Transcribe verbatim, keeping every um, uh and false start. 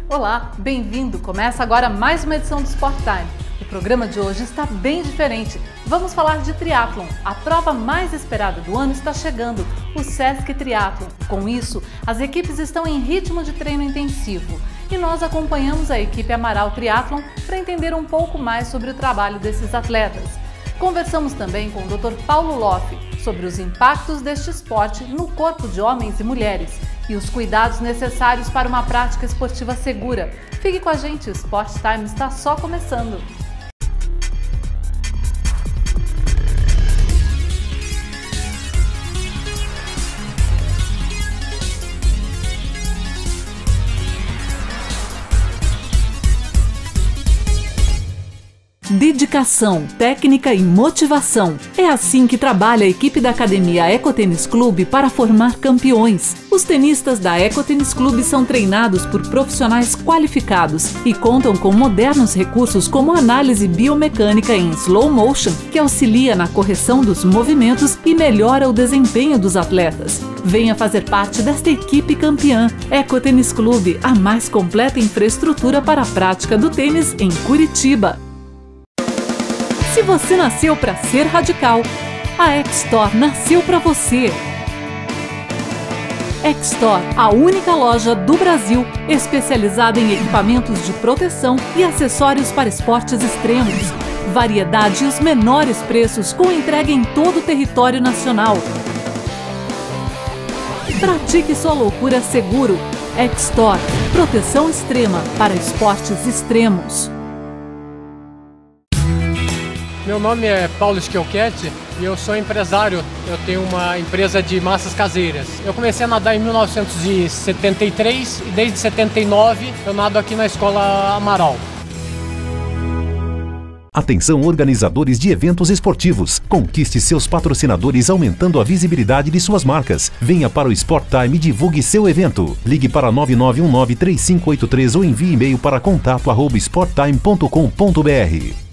Olá, bem-vindo! Começa agora mais uma edição do Sport Time. O programa de hoje está bem diferente. Vamos falar de triatlon. A prova mais esperada do ano está chegando, o Sesc Triatlon. Com isso, as equipes estão em ritmo de treino intensivo. E nós acompanhamos a equipe Amaral Triatlon para entender um pouco mais sobre o trabalho desses atletas. Conversamos também com o doutor Paulo Loff sobre os impactos deste esporte no corpo de homens e mulheres e os cuidados necessários para uma prática esportiva segura. Fique com a gente, o Sport Time está só começando. Dedicação, técnica e motivação. É assim que trabalha a equipe da Academia Ecotênis Clube para formar campeões. Os tenistas da Ecotênis Clube são treinados por profissionais qualificados e contam com modernos recursos como análise biomecânica em slow motion, que auxilia na correção dos movimentos e melhora o desempenho dos atletas. Venha fazer parte desta equipe campeã. Ecotênis Clube, a mais completa infraestrutura para a prática do tênis em Curitiba. Se você nasceu para ser radical, a X-Store nasceu para você. X-Store, a única loja do Brasil especializada em equipamentos de proteção e acessórios para esportes extremos. Variedade e os menores preços com entrega em todo o território nacional. Pratique sua loucura seguro. X-Store, proteção extrema para esportes extremos. Meu nome é Paulo Schiochetti e eu sou empresário. Eu tenho uma empresa de massas caseiras. Eu comecei a nadar em mil novecentos e setenta e três e desde setenta e nove eu nado aqui na Escola Amaral. Atenção, organizadores de eventos esportivos. Conquiste seus patrocinadores aumentando a visibilidade de suas marcas. Venha para o Sport Time e divulgue seu evento. Ligue para nove nove um nove três cinco oito três ou envie e-mail para contato arroba sporttime ponto com ponto br.